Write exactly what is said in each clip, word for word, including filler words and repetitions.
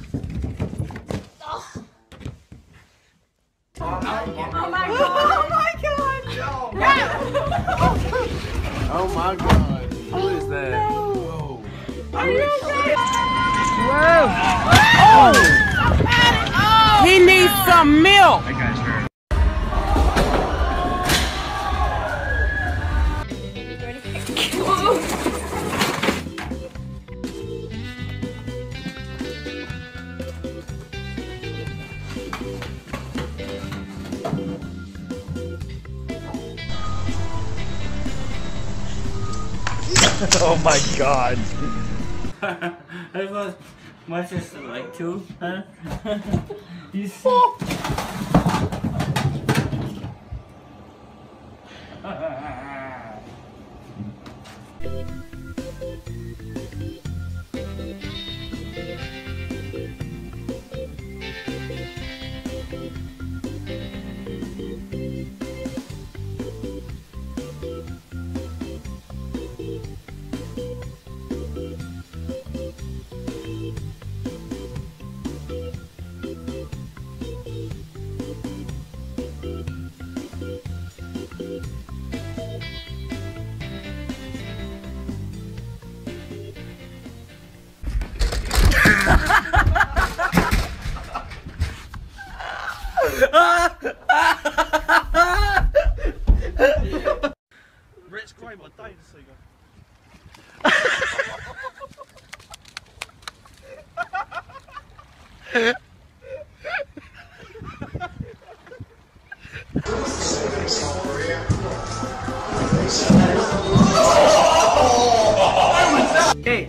Oh my god! Oh my god! Oh my god! Who is that? No. Whoa! Are you okay? Whoa! Oh! He needs some milk. That guy's hurt. Oh my god. I thought my sister like two, huh? You see? Rich Graham, I don't see you. Hey!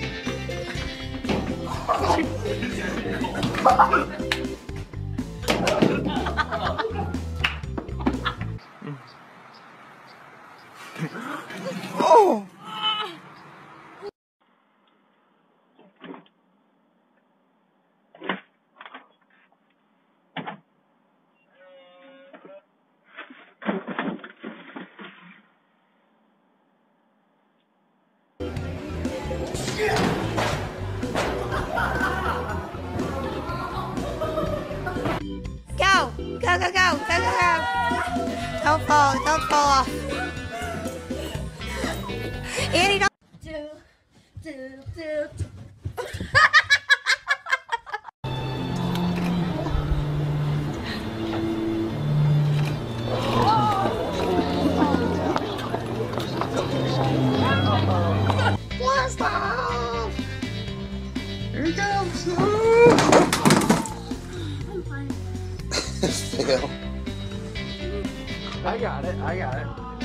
Oh! Go! Go, go, go! Go, go, go! Don't fall, don't fall off. Annie, don't. Do, do, do. Blast off! Here he comes! Fail. I got it, I got it.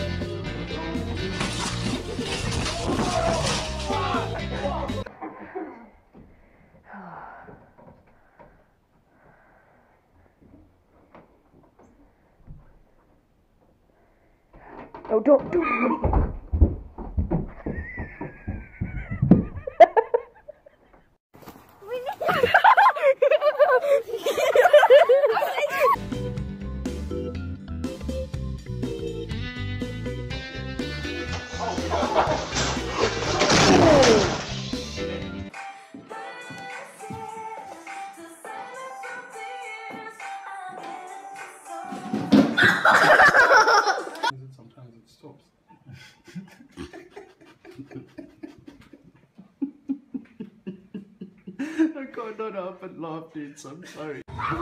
Oh, don't do it. Sometimes it stops. I can't not help but laugh, dude, so I'm sorry.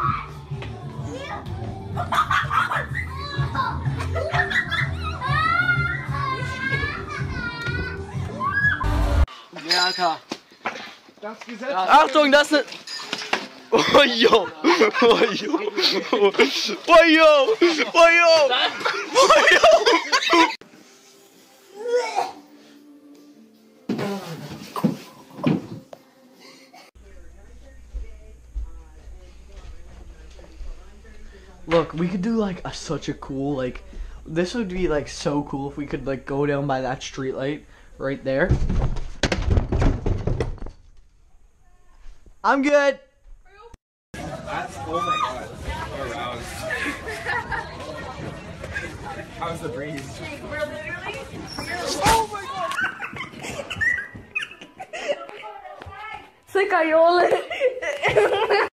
Ja, Alter. Achtung, das ist... Oh, yo. Oh, yo. Oh, yo. Oh, yo. Oh, yo. Look, we could do like a, such a cool, like, this would be like so cool if we could like go down by that street light right there. I'm good. That's, oh my god. Aroused. How's the breeze? We're literally. Oh my god! Se cayó. it.